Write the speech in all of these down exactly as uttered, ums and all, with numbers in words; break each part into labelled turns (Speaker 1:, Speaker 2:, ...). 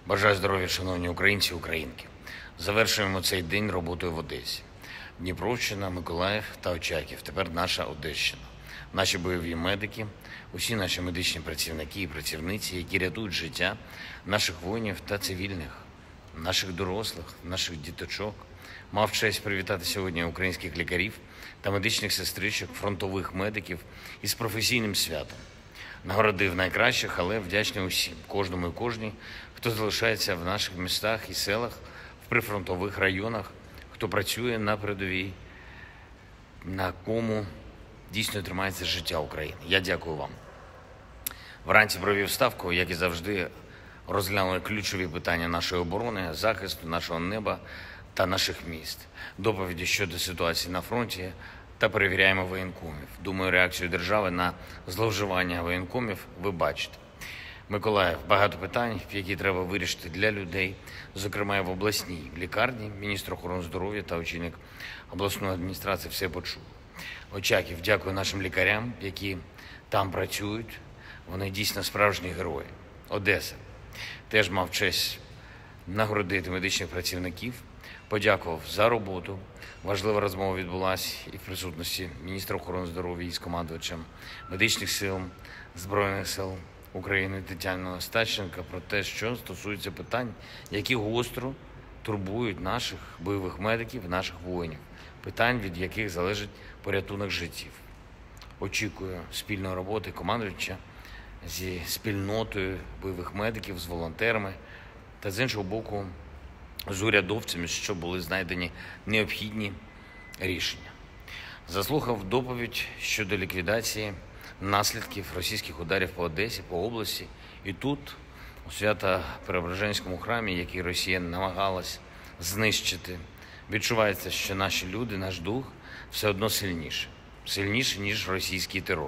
Speaker 1: Бажаю здоров'я, шановні українці і українки. Завершуємо цей день роботою в Одесі. Дніпровщина, Миколаїв та Очаків. Тепер наша Одещина. Наші бойові медики, усі наші медичні працівники і працівниці, які рятують життя наших воїнів та цивільних, наших дорослих, наших діточок. Мав честь привітати сьогодні українських лікарів та медичних сестричок, фронтових медиків із професійним святом. Нагородив найкращих, але вдячний усім, кожному і кожній, хто залишається в наших містах і селах, в прифронтових районах, хто працює на передовій, на кому дійсно тримається життя України. Я дякую вам. Вранці провів ставку, як і завжди, розглянули ключові питання нашої оборони, захисту нашого неба та наших міст, доповіді щодо ситуації на фронті та перевіряємо воєнкомів. Думаю, реакцію держави на зловживання воєнкомів ви бачите. Миколаїв, багато питань, які треба вирішити для людей, зокрема і в обласній лікарні. Міністр охорони здоров'я та очільник обласної адміністрації все почув. Очаків, дякую нашим лікарям, які там працюють. Вони дійсно справжні герої. Одеса. Теж мав честь нагородити медичних працівників. Подякував за роботу. Важлива розмова відбулася і в присутності міністра охорони здоров'я із командувачем медичних сил Збройних сил України Тетяною Остапченко про те, що стосується питань, які гостро турбують наших бойових медиків, наших воїнів. Питань, від яких залежить порятунок життів. Очікую спільної роботи командувача зі спільнотою бойових медиків, з волонтерами та, з іншого боку, з урядовцями, що були знайдені необхідні рішення. Заслухав доповідь щодо ліквідації наслідків російських ударів по Одесі, по області. І тут, у Свято-Преображенському храмі, який Росія намагалась знищити, відчувається, що наші люди, наш дух все одно сильніше. Сильніше, ніж російський терор.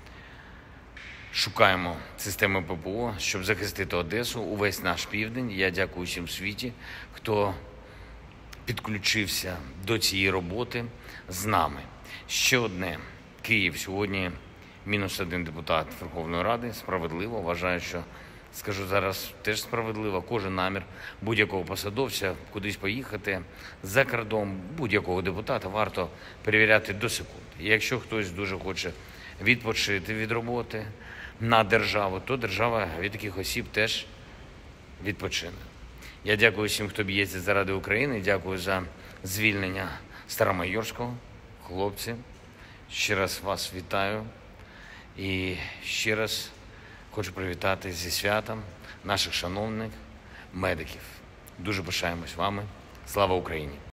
Speaker 1: Шукаємо системи ППО, щоб захистити Одесу, увесь наш південь. Я дякую всім в світі, хто підключився до цієї роботи з нами. Ще одне. Київ. Сьогодні мінус один депутат Верховної Ради. Справедливо. Вважаю, що, скажу зараз, теж справедливо. Кожен намір будь-якого посадовця кудись поїхати за кордон, будь-якого депутата варто перевіряти до секунд. І якщо хтось дуже хоче відпочити від роботи на державу, то держава від таких осіб теж відпочине. Я дякую всім, хто б'ється заради України. Дякую за звільнення Старомайорського. Хлопці, ще раз вас вітаю. І ще раз хочу привітати зі святом наших шановних медиків. Дуже пишаємось вами. Слава Україні!